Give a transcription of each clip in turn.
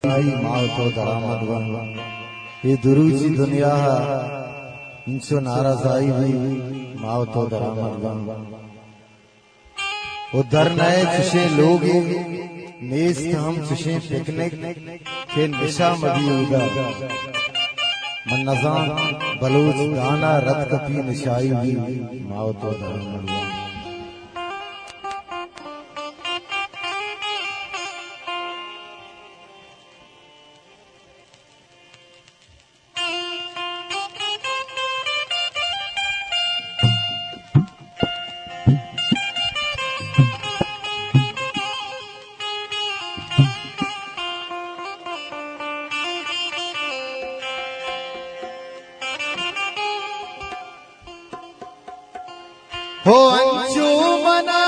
माव तो दरामद वन ये दुरूची दुनिया इंचो नाराजाई हुई माव तो दरामद वन उधर नए चुशे लोग नेस्त हम चुशे पिकनिक के निशा मदी उदा मन नजान बलोच गाना रत कपी निशाई हुई माव तो दरामद वन हो अंजुमना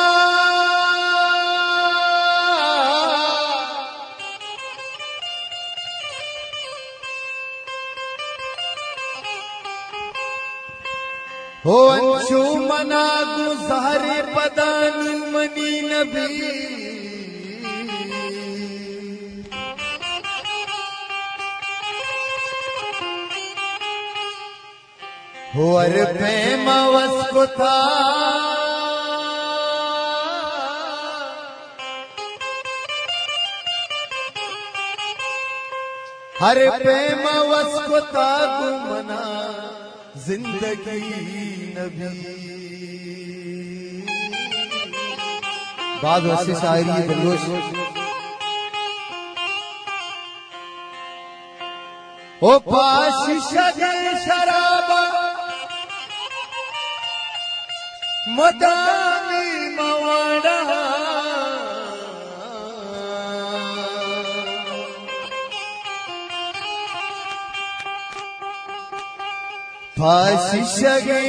हो अंजुमना गुज़ारे पदान मनी नबी हो अर प्रेम वस्को था हर प्रेम वस्को था गुमना जिंदगी नबी बाद वैसे शायरी बलोच ओ पाशिश शराबा मदानी मवाड़ा फाशी शगे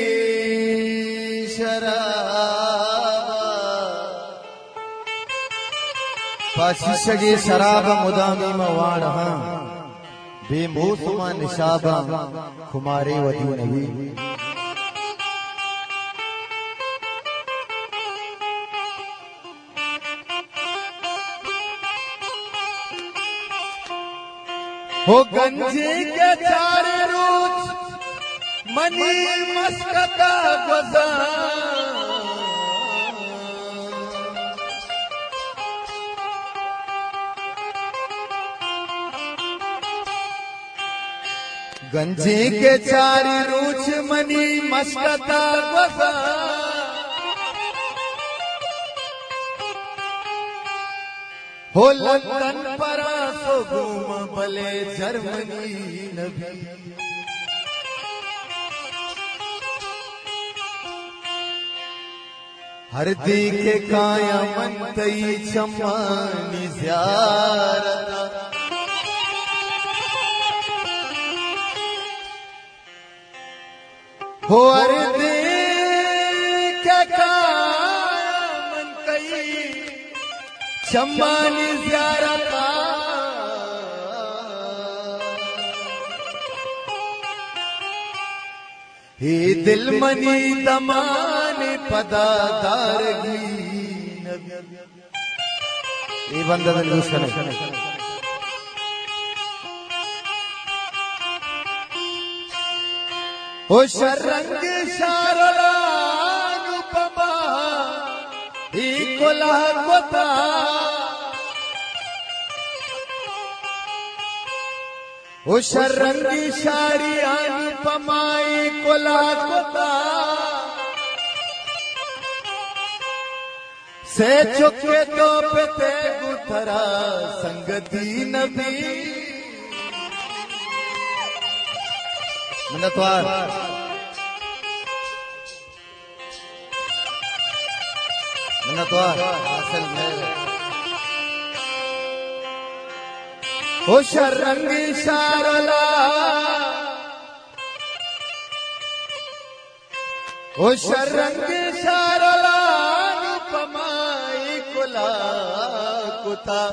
शराबा फाशी शगे शराबा मुदामी मवाड़ा बेमौसमा निशाबा खुमारे वदी नबी हो गंजे के चारे रोज मनी मस्कता गुज़ार गंजे के चारे रोज मनी मस्कता गुज़ार हो लंदन परासो घूम भले जर्मनी नबी हर दी के काया मन तई चमानी ज़ियारत हो हर दी के काया मन तई चमानी ज़ियारत हे दिल मनी दमाने पदादारगी ये बंदा दिल सुने ओ शरंग शारलानुपमा ही कोला कोता ओ शरंगी शारी अनुपमाई कोला कोता से चुके तो पे गुथरा संगती नबी मनतवार हासिल मेरे ओ शरंगी शारला ओ शरंगी शारला अनुपमाई कोला कुता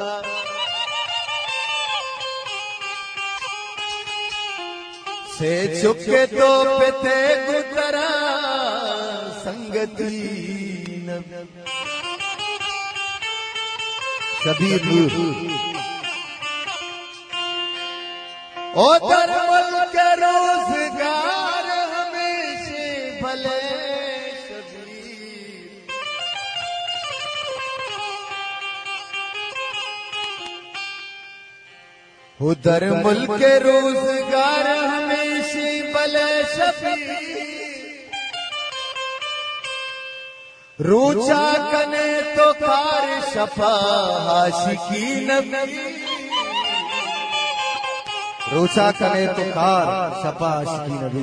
से चुके तो पे गुतरा संगती कबीर ओ दरमल के रोजगार हमेशा भले शबीर, हो दरमल के रोजगार हमेशा भले शबीर, रोचा कने तो कार शफा आशिकी नबी, रोचा कने तो कार शफा आशिकी नबी।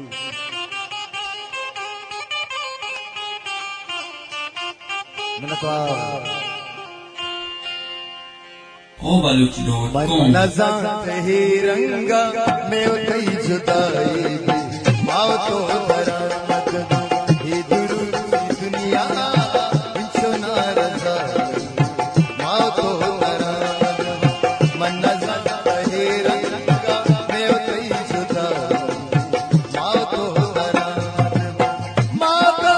नज़ात ही रंगा में कई जुदाई माओ तो बरामद ही दुनिया बिछो ना रजा माओ तो बरामद मन नज़ात ही रंगा में कई जुदाई माओ तो बरामद माओ तो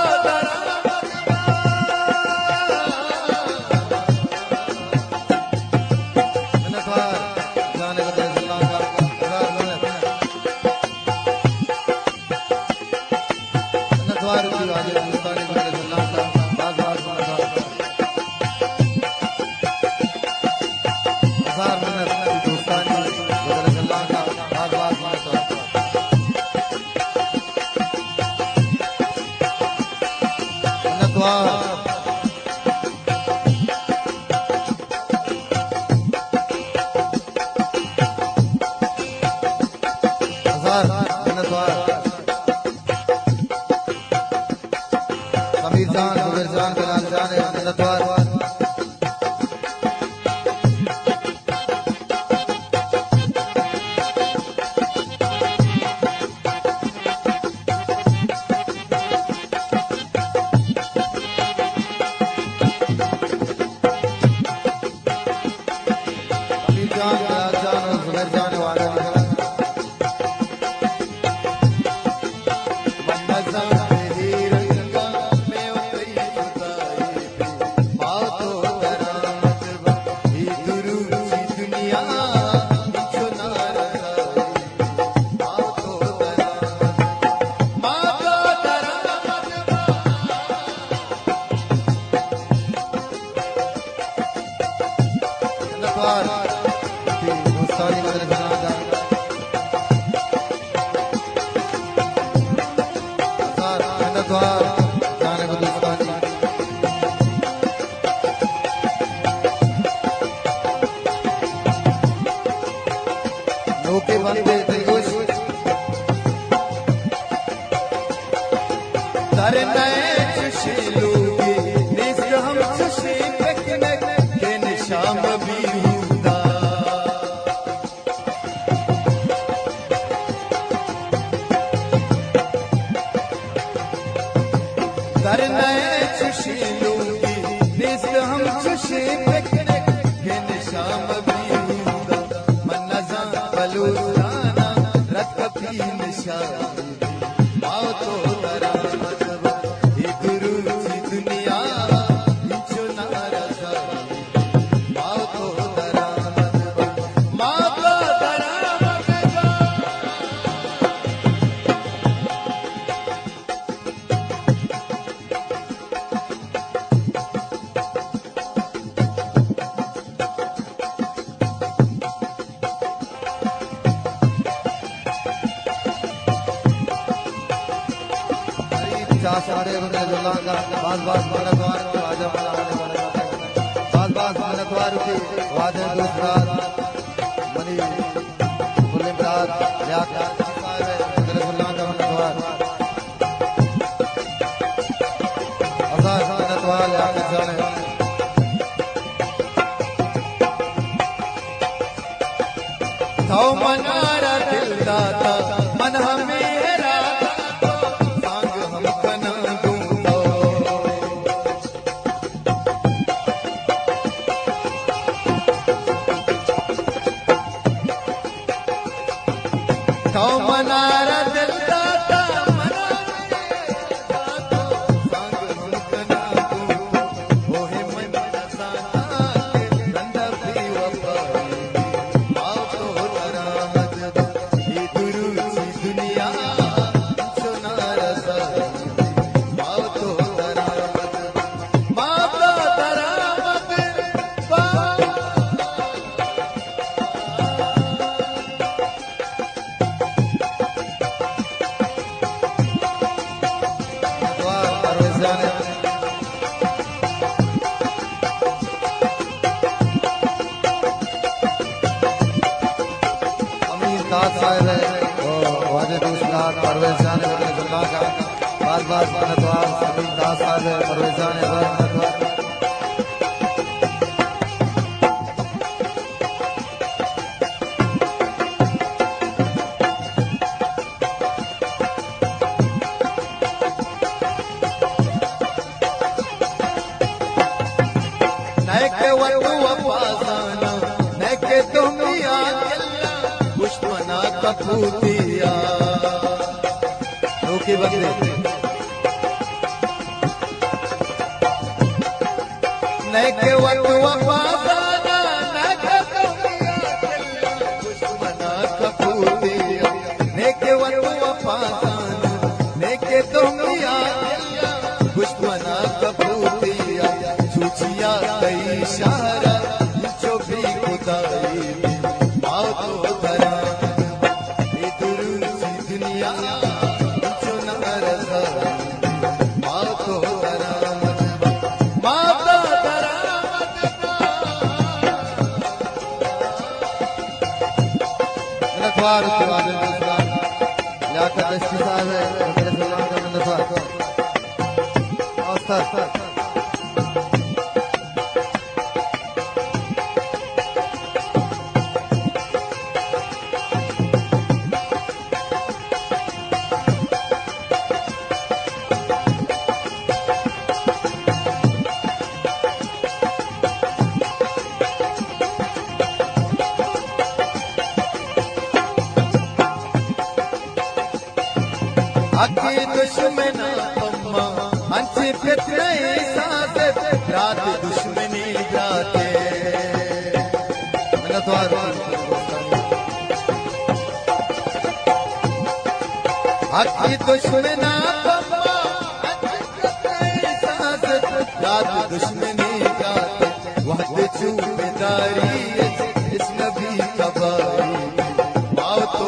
अमीर दास साहब है और वाजिद उस्ताद परवेज जान का बार बार मिन्नतवार अमीर दास साहब है परवेज जान मिन्नतवार कपूतिया रोके बंदे नैके वक्त वफादाना नैके दुश्मना कपूतिया नैके वक्त वफादाना नैके दुनिया दुश्मना कपूतिया छुचिया कई इशारा जो भी खुदाई आओ तो धरा आखी दुश्मना अम्मा अंची फितने साथ रात दुश्मनी जाते आखी दुश्मना अम्मा अंची फितने साथ रात दुश्मनी जाते वक्त चूबेदारी इस नबी कबाई आओ तो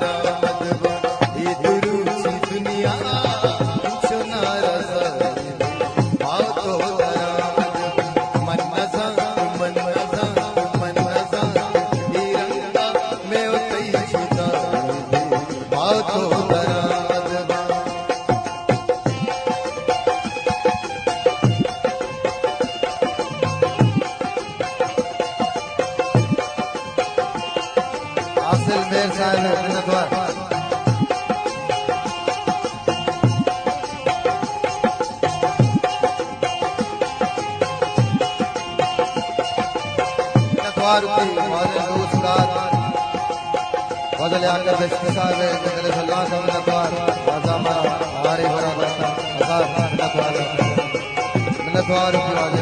फजल आकर दस्ती साहब है जंगल सलमान साहब मिन्नतवार आज़मा हमारे बराबर हजार मिन्नतवार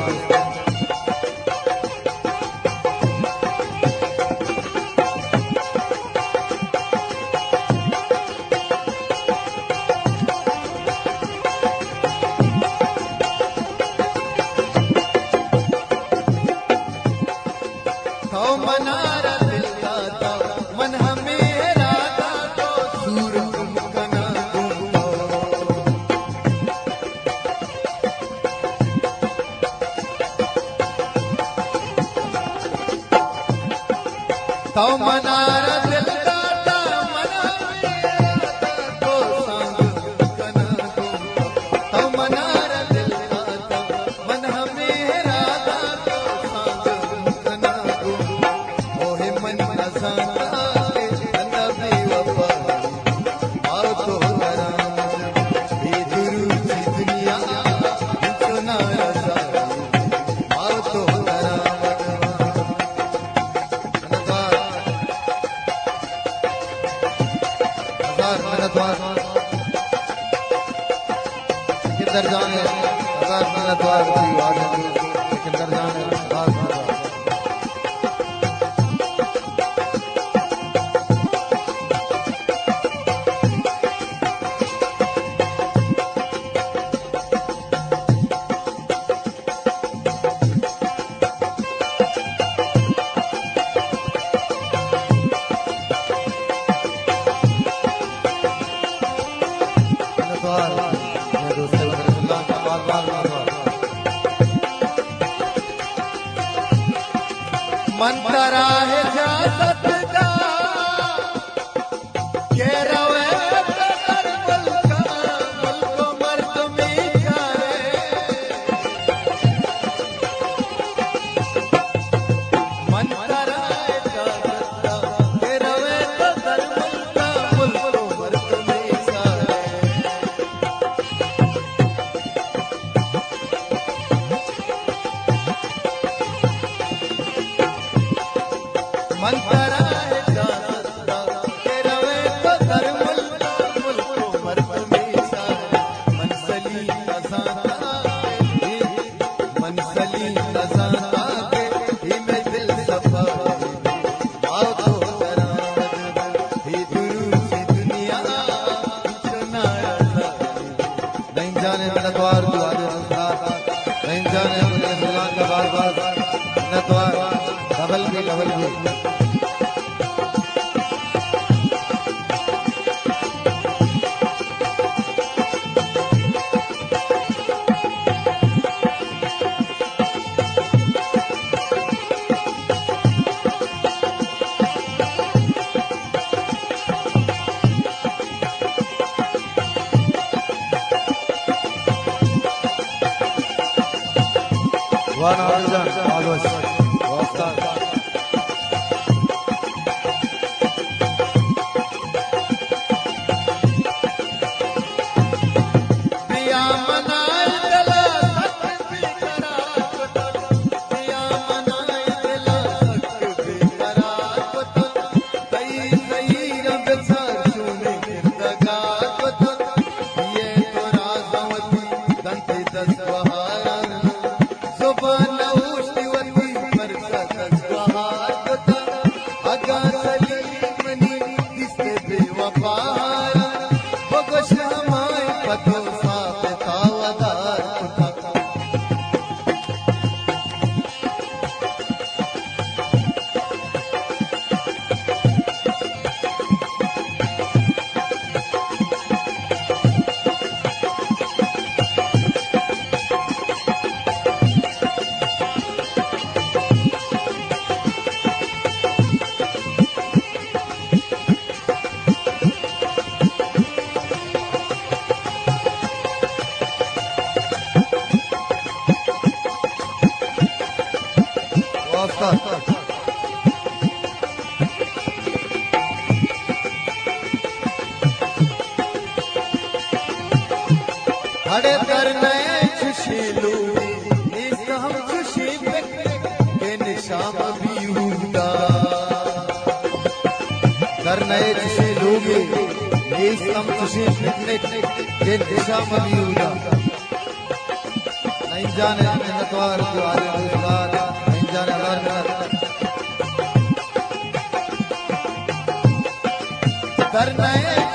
तो मनारा दिल दाता मना को संग कना को तो मनारा दिल दाता मन मेरा दाता संग कना को ओहे मन नजारा के नबी वफा आओ तो कराम ये दुरूद दुनिया सुना रसा आओ तो किधर जाने हजार मिन्नतवार किधर जाने दोस्त मंतरा है जात जा के रवे कर मुल्का मुल्को मर्द में जाए मंतरा है जात जा के रवे कर मुल्का मुल्को मर्द में जाए मंतरा है जाता के रवे तो दर मुल्का मुल्को मर्द में सारे मनसली नजाता के ही में दिल सफा आओ तो करा ही दुरू सी दुनिया सुनाया नहीं जाने मेरा द्वार दुआरे नहीं जाने मेरे सुलान का बार बार मेरा द्वार डबल भी हड़े करने खुशी लूटी इस हम खुशी के निशाम भी हुआ करने खुशी लूटी इस हम खुशी के निशाम भी हुआ नहीं जाने नतवार जो आले नहीं जाने करने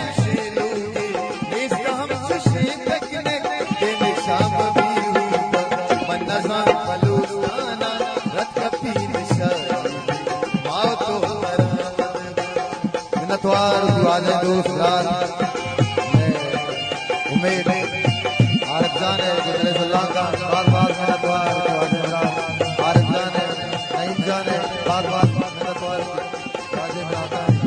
दोस्त उम्मीद आरजान है का बार बार मेरा द्वार आरजान है नहीं जाने बार बार मेरा द्वार राजे में आता है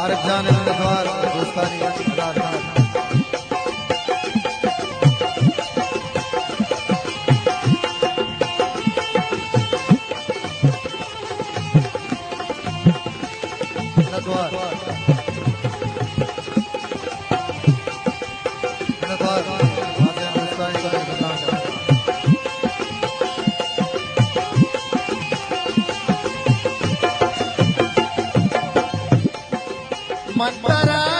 आरिफ जान नजवार दोस्तानी अदाकार नजवार नजवार आसिफ दोस्तानी अदाकार मंतरा